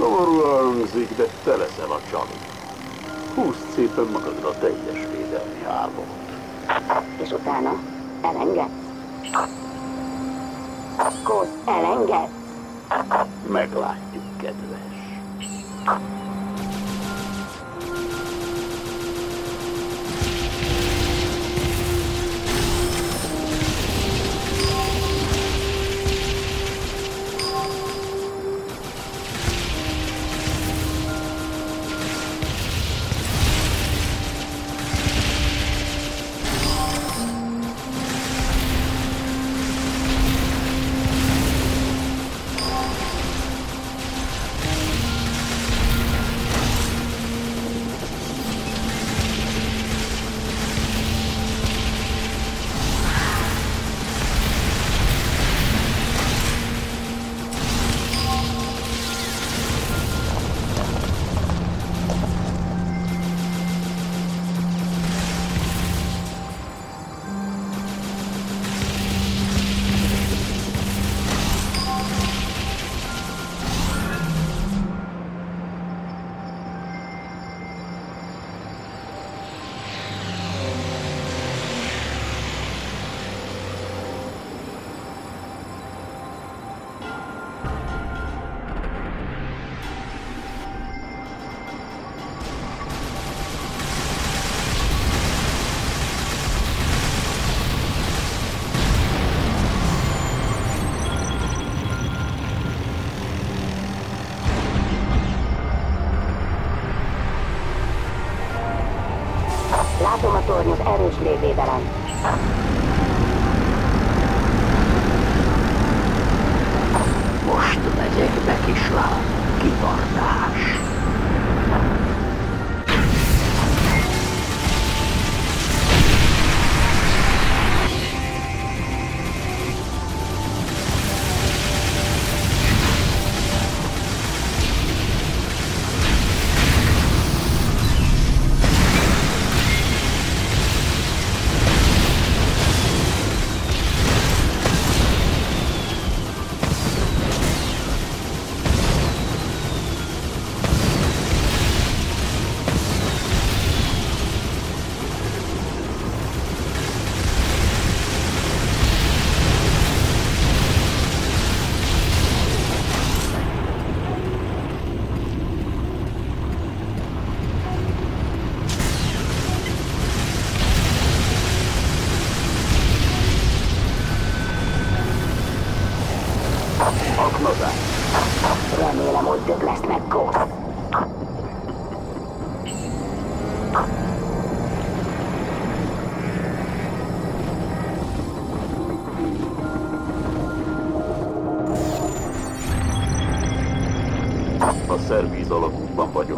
Szomorúan hangzik, de te leszel a csali. Húzd szépen magadra teljes védelmi hálót. És utána elengedsz? Kósz, elengedsz? Meglátjuk, kedves. Látom a tornyot, erős légvédelem. Most megyek be, kislám. Kitartás. Remélem, hogy több lesz meg, Kósz. A szervíz alakútban vagyok.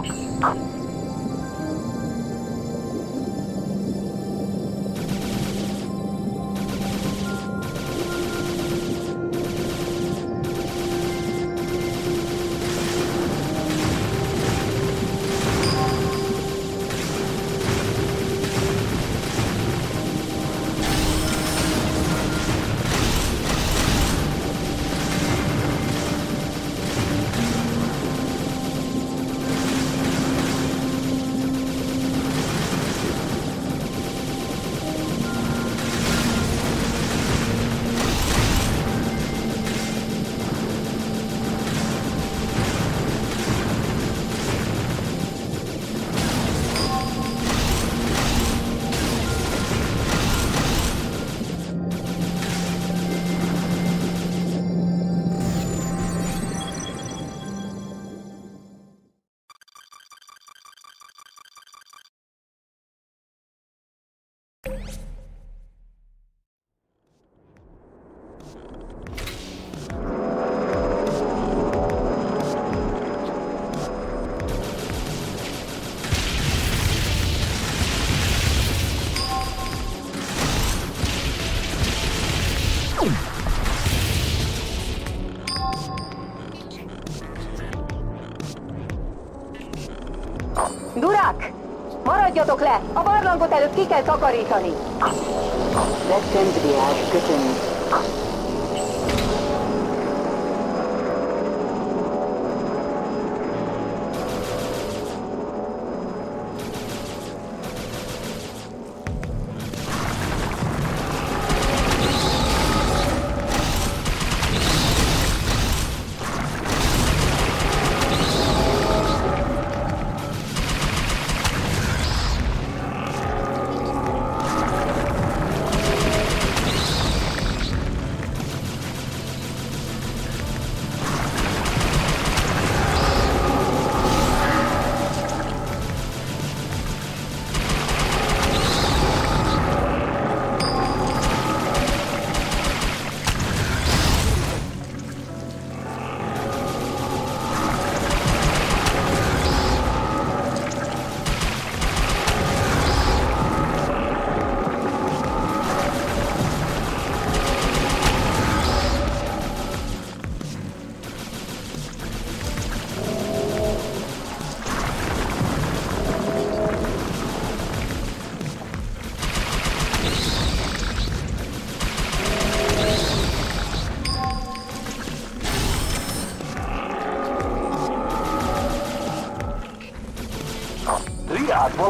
Durak! Maradjatok le! A barlangot előtt ki kell takarítani! Rettent viás, köszönjük!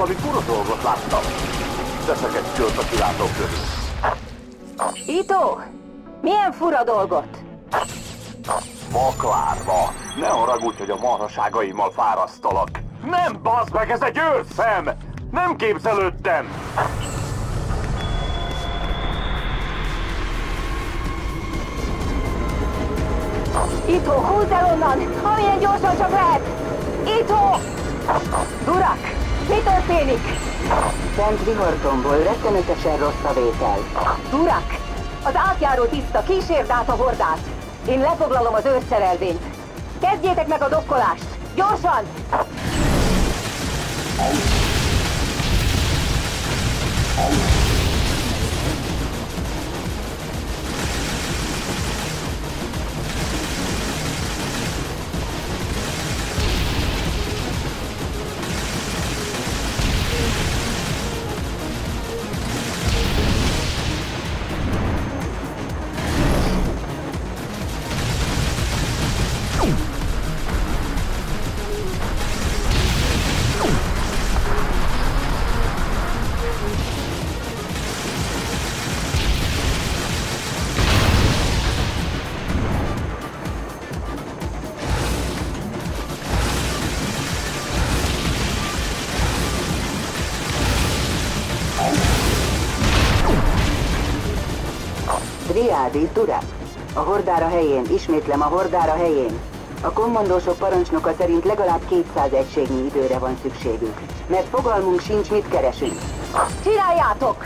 Valami fura dolgot láttam. Teszek egy kört a kilátók körül. Ito! Milyen fura dolgot? Maklárva! Ne haragudj, hogy a marhaságaimmal fárasztalak! Nem, bazd meg, ez egy őrszem! Nem képzelődtem! Ito, húzd el onnan! Amilyen gyorsan csak lehet! Ito! Durak! Mi történik? Bent vihartomból rettenetesen rossz a vétel. Durak! Az átjáró tiszta, kísérd át a hordát! Én lefoglalom az őrszerelvényt. Kezdjétek meg a dokkolást! Gyorsan! Triádi, Durak. A hordára helyén, ismétlem, a hordára helyén. A kommandósok parancsnoka szerint legalább 200 egységnyi időre van szükségük, mert fogalmunk sincs, mit keresünk. Csináljátok!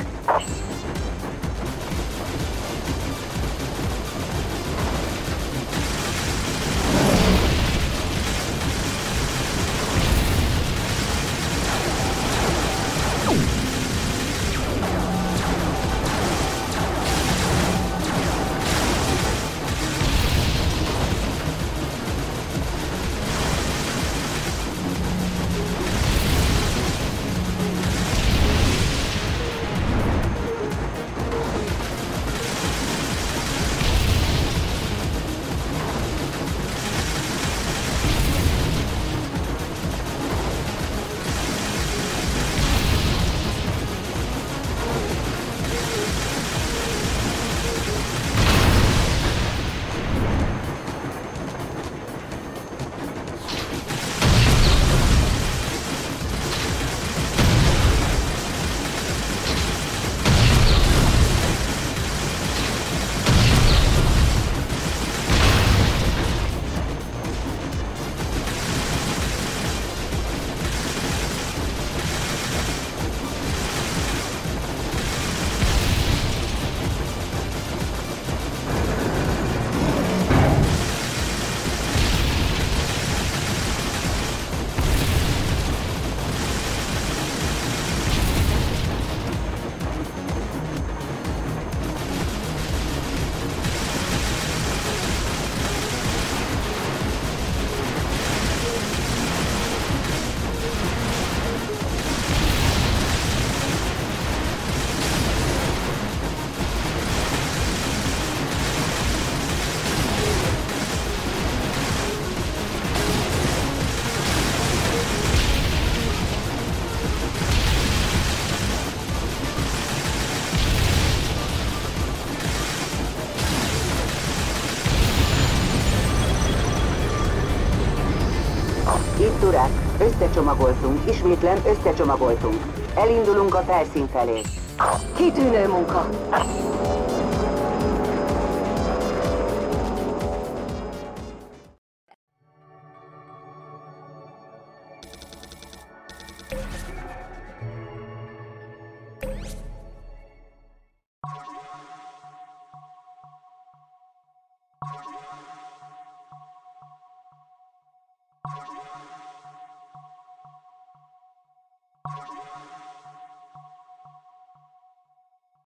Itt, Durak, összecsomagoltunk, ismétlem, összecsomagoltunk. Elindulunk a felszín felé. Kitűnő munka!